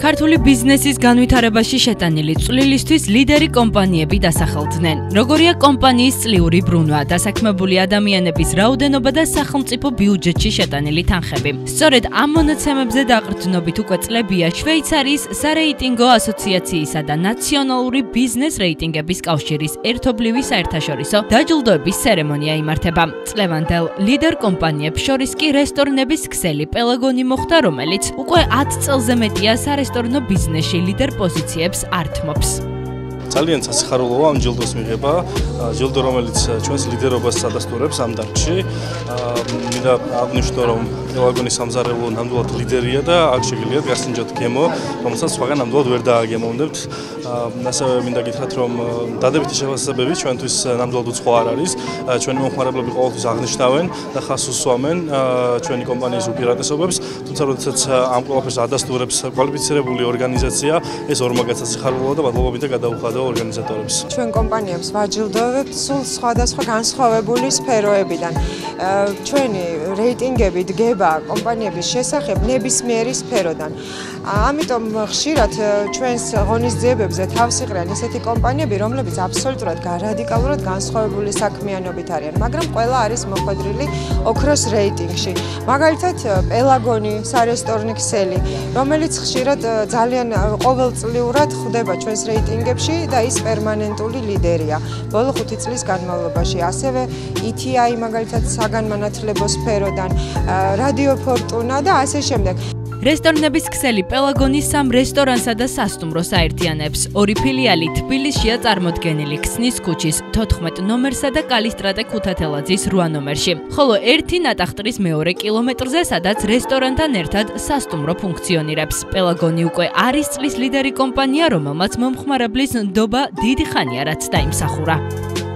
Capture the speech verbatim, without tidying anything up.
ქართული ბიზნესის განვითარებაში შეტანილი წვლილისთვის ლიდერი კომპანიები დასახელდნენ. როგორია კომპანიის წლიური ბრუნვა, დასაქმებული ადამიანების რაოდენობა და სახელმწიფო ბიუჯეტში შეტანილი თანხები. სწორედ ამ მონაცემებზე დაყრდნობით უკვე წლებია შვეიცარიის სარეიტინგო ასოციაციისა და ნაციონალური ბიზნეს რეიტინგების კავშირის ერთობლივი საერთაშორისო დაჯილდოების ცერემონია იმართება. წლევანდელ ლიდერ კომპანიებს შორის კი რესტორნების ქსელი პელაგონი მოხდა, რომელიც უკვე ათ წელზე მეტია სარესტორნო ბიზნესში ლიდერ პოზიციებს ართმობს. ძალიან სასიხარულოა ამ ჯილდოს მიღება, ჯილდო რომელიც ჩვენს ლიდერობას ადასტურებს ამ დარგში. მინდა აღნიშნო, რომ პელაგონი სამზარეულო ნამდვილად ლიდერია და აქ შეგიძლიათ გასინჯოთ გემო, რომელსაც სხვაგან ნამდვილად ვერ დააგემოვნებთ. ასევე მინდა გითხრათ, რომ დადებითი შეფასებები ჩვენთვის ნამდვილად უცხო არ არის. ჩვენი მომხმარებლები ყოველთვის აღნიშნავენ და ხაზს უსვამენ ჩვენი კომპანიის უპირატესობებს, თუმცა როდესაც ამ ყველაფერს ადასტურებს კვალიფიცირებული ორგანიზაცია, ეს ორმაგად სასიხარულოა და მადლობა მინდა გადაუხადო ორგანიზატორებს. ჩვენ კომპანიებს ვაჯილდოვებთ სულ სხვადასხვა განსხვავებული სფეროებიდან. ჩვენი რეიტინგები დგება კომპანიების შესახებ ნებისმიერი სფეროდან. ამიტომ ხშირად ჩვენს ღონისძიებებზე თავს იყრიან ისეთი კომპანიები, რომლებიც აბსოლუტურად რადიკალურად განსხვავებული საქმიანობით არიან, მაგრამ ყველა არის მოხვედრილი ოქროს რეიტინგში. მაგალითად, პელაგონი, სარესტორნო ქსელი, რომელიც ხშირად ძალიან ყოველწლიურად ხვდება ჩვენს რეიტინგებში და ის პერმანენტული ლიდერია ბოლო ხუთი წლის განმავლობაში. ასევე ი თი აი მაგალითად საგანმანათლებლო სფეროდან, რადიო ფორტუნა და ასე შემდეგ. რესტორნების ქსელი პელაგონი სამ რესტორანსა და სასტუმროს აერთიანებს. ორი ფილიალი თბილისშია წარმოდგენილი ქსნის ქუჩის თოთხმეტ ნომერსა და კალისტრატე ქუთათელაძის რვა ნომერში. ხოლო ერთი ნატახტრის მეორე კილომეტრზე, სადაც რესტორანთან ერთად სასტუმრო ფუნქციონირებს. პელაგონი უკვე არის წლის ლიდერი კომპანია, რომელმაც მომხმარებლის ნდობა დიდი ხანია რაც დაიმსახურა.